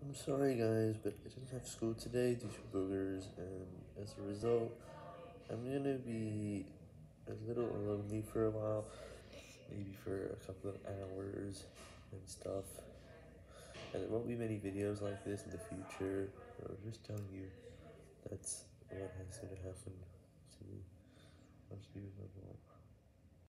I'm sorry guys, but I didn't have school today due to boogers, and as a result, I'm gonna be a little lonely for a while, maybe for a couple of hours and stuff. And there won't be many videos like this in the future, but I'm just telling you that's what has gonna happen to me. I'm just leaving my mom.